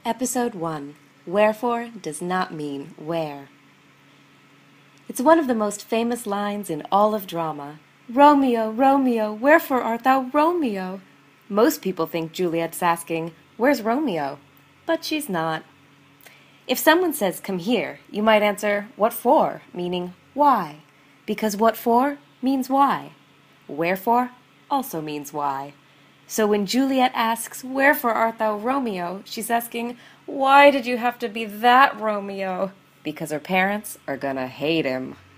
Episode 1. Wherefore does not mean where. It's one of the most famous lines in all of drama. Romeo, Romeo, wherefore art thou Romeo? Most people think Juliet's asking, where's Romeo? But she's not. If someone says, come here, you might answer, what for? Meaning, why? Because what for means why. Wherefore also means why. So when Juliet asks, wherefore art thou Romeo? She's asking, why did you have to be that Romeo? Because her parents are gonna hate him.